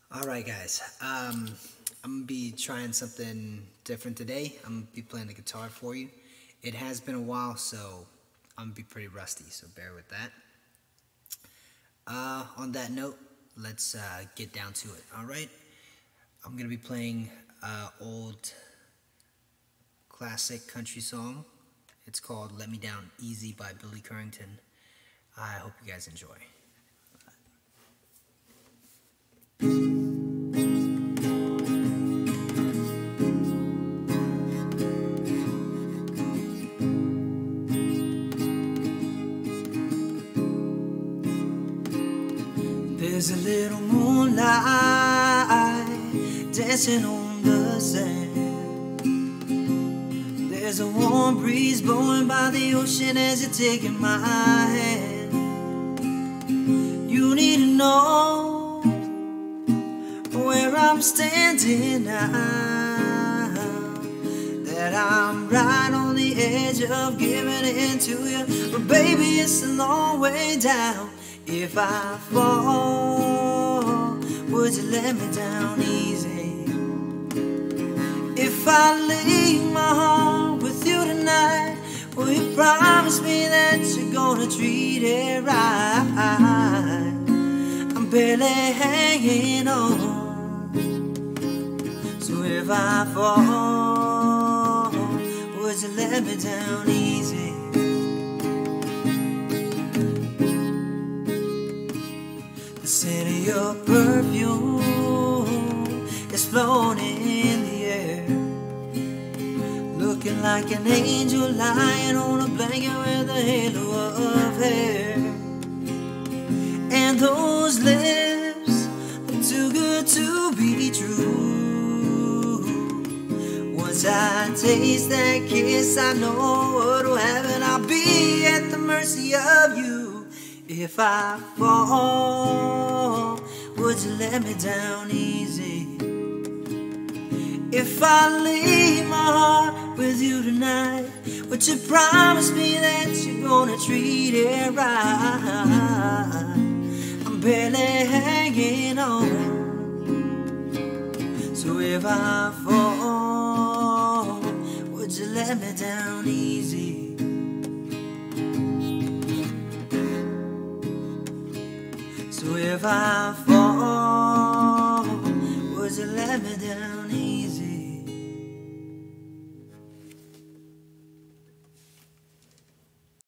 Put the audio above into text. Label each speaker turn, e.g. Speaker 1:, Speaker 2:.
Speaker 1: Alright guys, I'm gonna be trying something different today. I'm gonna be playing the guitar for you. It has been a while, so I'm gonna be pretty rusty, so bear with that. On that note, let's get down to it, alright? I'm gonna be playing old classic country song. It's called Let Me Down Easy by Billy Currington. I hope you guys enjoy. There's a little moonlight dancing on the sand. There's a warm breeze blowing by the ocean as you're taking my hand. You need to know where I'm standing now, that I'm right on the edge of giving in to you. But baby, it's a long way down. If I fall, would you let me down easy? If I leave my heart with you tonight, will you promise me that you're gonna treat it right? I'm barely hanging on. So if I fall, would you let me down easy? The scent of your perfume is floating in the air, looking like an angel lying on a blanket with a halo of hair. And those lips are too good to be true. Once I taste that kiss, I know what will happen. I'll be at the mercy of you. If I fall, would you let me down easy? If I leave my heart with you tonight, would you promise me that you're gonna treat it right? I'm barely hanging on. So if I fall, would you let me down easy? So if I fall, would you let me down